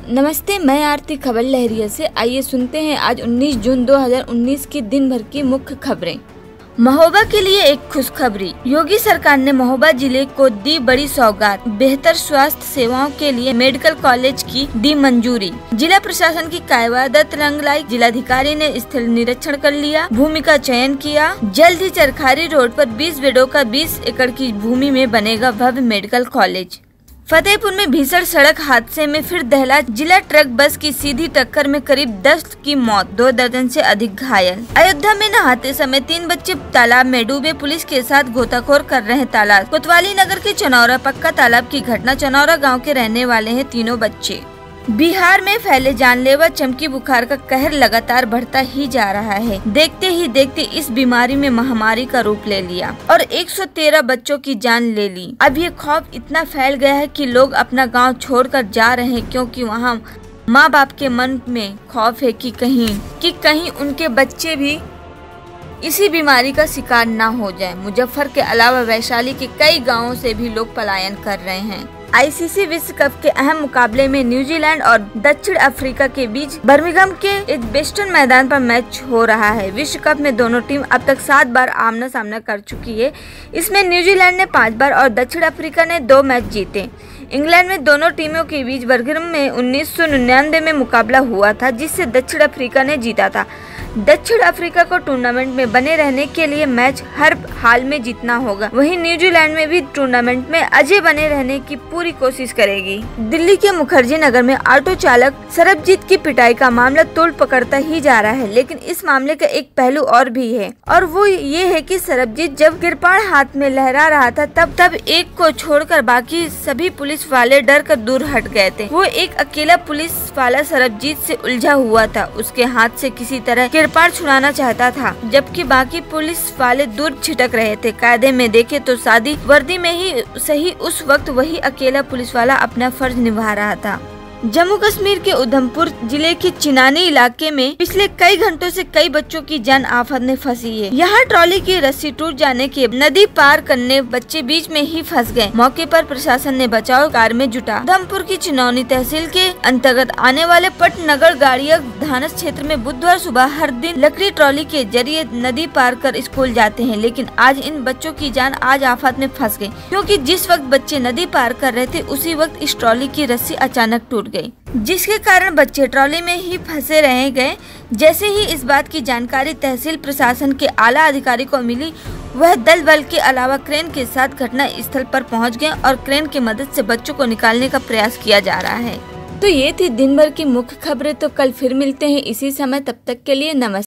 नमस्ते, मैं आरती खबर लहरिया से। आइए सुनते हैं आज 19 जून 2019 की दिन भर की मुख्य खबरें। महोबा के लिए एक खुशखबरी। योगी सरकार ने महोबा जिले को दी बड़ी सौगात। बेहतर स्वास्थ्य सेवाओं के लिए मेडिकल कॉलेज की दी मंजूरी। जिला प्रशासन की कायवादत रंग लाई। जिलाधिकारी ने स्थल निरीक्षण कर लिया, भूमि का चयन किया। जल्द ही चरखारी रोड पर 20 बेडों का 20 एकड़ की भूमि में बनेगा भव्य मेडिकल कॉलेज। फतेहपुर में भीषण सड़क हादसे में फिर दहला जिला। ट्रक बस की सीधी टक्कर में करीब 10 की मौत, 2 दर्जन से अधिक घायल। अयोध्या में नहाते समय 3 बच्चे तालाब में डूबे, पुलिस के साथ गोताखोर कर रहे तलाश। कोतवाली नगर के चनौरा पक्का तालाब की घटना। चनौरा गांव के रहने वाले हैं तीनों बच्चे। बिहार में फैले जानलेवा चमकी बुखार का कहर लगातार बढ़ता ही जा रहा है। देखते ही देखते इस बीमारी में महामारी का रूप ले लिया और 113 बच्चों की जान ले ली। अब ये खौफ इतना फैल गया है कि लोग अपना गांव छोड़कर जा रहे हैं, क्योंकि वहां माँ बाप के मन में खौफ है कि कहीं उनके बच्चे भी इसी बीमारी का शिकार न हो जाए। मुजफ्फर के अलावा वैशाली के कई गाँवों से भी लोग पलायन कर रहे हैं। आईसीसी विश्व कप के अहम मुकाबले में न्यूजीलैंड और दक्षिण अफ्रीका के बीच बर्मिंघम के एजबेस्टन मैदान पर मैच हो रहा है। विश्व कप में दोनों टीम अब तक 7 बार आमना सामना कर चुकी है। इसमें न्यूजीलैंड ने 5 बार और दक्षिण अफ्रीका ने 2 मैच जीते। इंग्लैंड में दोनों टीमों के बीच बर्मिंघम में 1999 में मुकाबला हुआ था, जिससे दक्षिण अफ्रीका ने जीता था। दक्षिण अफ्रीका को टूर्नामेंट में बने रहने के लिए मैच हर हाल में जीतना होगा। वहीं न्यूजीलैंड में भी टूर्नामेंट में अजय बने रहने की पूरी कोशिश करेगी। दिल्ली के मुखर्जी नगर में ऑटो चालक सरबजीत की पिटाई का मामला तूल पकड़ता ही जा रहा है, लेकिन इस मामले का एक पहलू और भी है, और वो ये है कि सरबजीत जब किरपाण हाथ में लहरा रहा था तब एक को छोड़कर बाकी सभी पुलिस वाले डर कर दूर हट गए थे। वो एक अकेला पुलिस वाला सरबजीत से उलझा हुआ था। उसके हाथ से किसी तरह किरपाण छुड़ाना चाहता था, जबकि बाकी पुलिस वाले दूर छिटक रहे थे। कायदे में देखे तो सादी वर्दी में ही सही उस वक्त वही अकेला पुलिस वाला अपना फर्ज निभा रहा था। जम्मू कश्मीर के उधमपुर जिले के चिनानी इलाके में पिछले कई घंटों से कई बच्चों की जान आफत में फंसी है। यहाँ ट्रॉली की रस्सी टूट जाने के नदी पार करने बच्चे बीच में ही फंस गए। मौके पर प्रशासन ने बचाव कार्य में जुटा। उधमपुर की चिनौनी तहसील के अंतर्गत आने वाले पटनगर गाड़िया धानस क्षेत्र में बुधवार सुबह हर दिन लकड़ी ट्रॉली के जरिए नदी पार कर स्कूल जाते हैं, लेकिन आज इन बच्चों की जान आज आफत में फंस गई, क्योंकि जिस वक्त बच्चे नदी पार कर रहे थे उसी वक्त इस ट्रॉली की रस्सी अचानक टूट गई, जिसके कारण बच्चे ट्रॉली में ही फंसे रह गए। जैसे ही इस बात की जानकारी तहसील प्रशासन के आला अधिकारी को मिली, वह दल बल के अलावा क्रेन के साथ घटना स्थल पर पहुंच गए और क्रेन की मदद से बच्चों को निकालने का प्रयास किया जा रहा है। तो ये थी दिन भर की मुख्य खबरें। तो कल फिर मिलते हैं इसी समय, तब तक के लिए नमस्ते।